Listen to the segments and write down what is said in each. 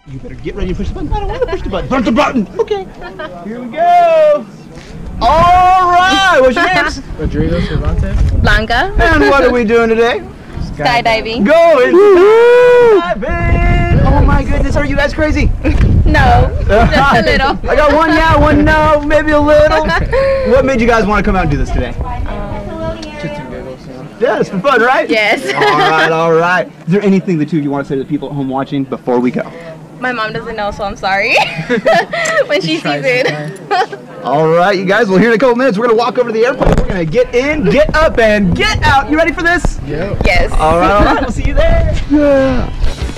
You better get ready to push the button. I don't want to push the button. Push the button. Okay. Here we go. All right. What's your names? Rodrigo Cervantes. Blanca. And what are we doing today? Skydiving. Going skydiving. Oh my goodness. Are you guys crazy? No. Just a little. I got one yeah, one no, maybe a little. What made you guys want to come out and do this today? Yeah, it's for fun, right? Yes. All right. Is there anything the two of you want to say to the people at home watching before we go? My mom doesn't know, so I'm sorry when she sees it. All right, you guys. Well, here in a couple minutes, we're going to walk over to the airplane. We're going to get in, get up, and get out. You ready for this? Yeah. Yes. All right. We'll see you there. Yeah.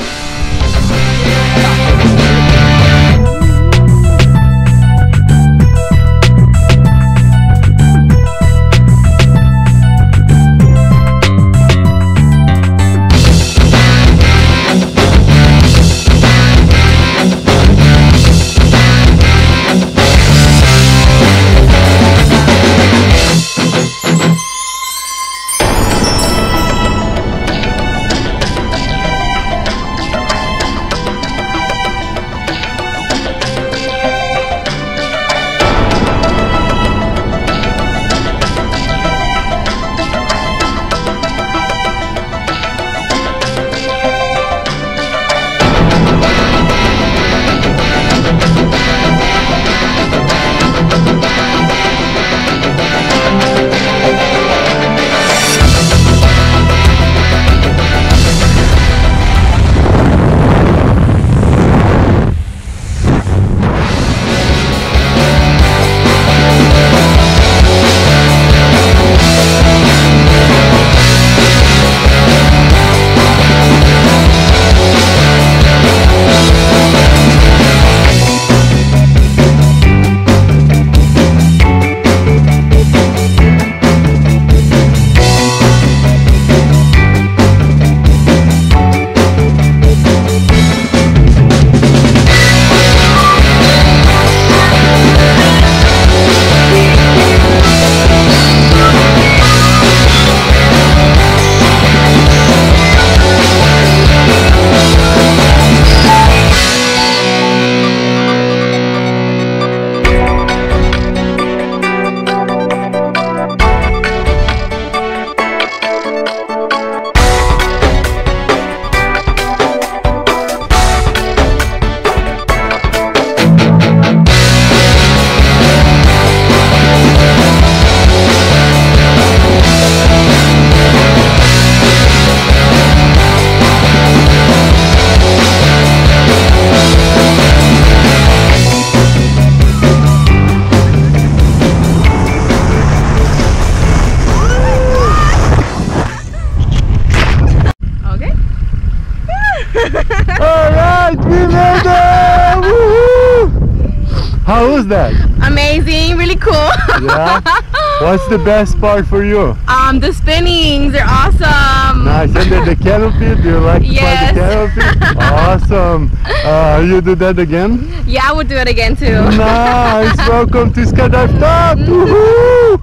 How was that? Amazing, really cool. Yeah? What's the best part for you? The spinnings, they're awesome. Nice. And then the canopy, do you like to fly Yes. the canopy? Awesome. You do that again? Yeah, I would do it again too. Nice. Welcome to Skydive Taft. Woohoo!